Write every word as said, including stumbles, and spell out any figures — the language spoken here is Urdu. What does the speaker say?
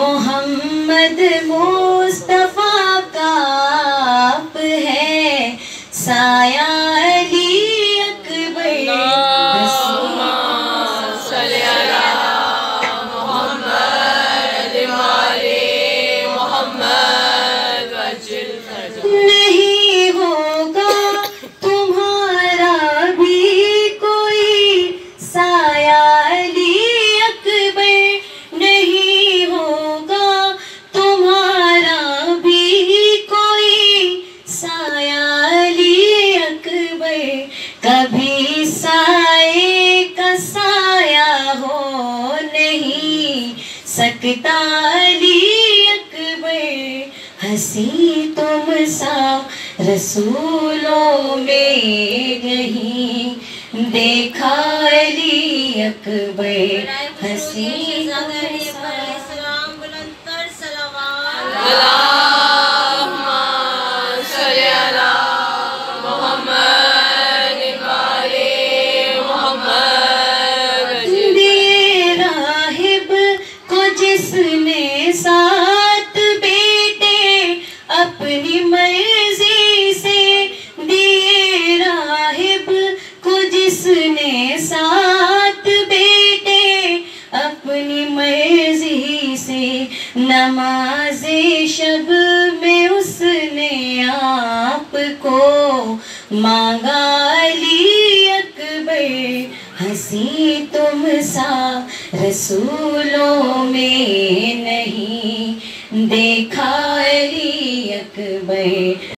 محمد مصطفیٰ کا آپ ہے سایہ علی اکبر اللہم صلی علی محمد وآل محمد وجل نہیں ہوگا تمہارا بھی کوئی سایہ علی اکبر نہیں ہوگا تمہارا بھی کوئی سایہ علی اکبر کبھی سائے کا سایہ ہو نہیں سکتا علی اکبر ہنسی تم سا رسولوں میں نہیں دیکھا علی اکبر ہنسی اللہم صلی علی محمد وآل محمد دیے راہب کو جس نے سات بیٹے اپنی مرضی سے دیے راہب کو جس نے سات بیٹے اپنی مرضی سے نماز شب میں اس نے آپ کو مانگا علی اکبر ہنسی تم سا رسولوں میں نہیں دیکھا علی اکبر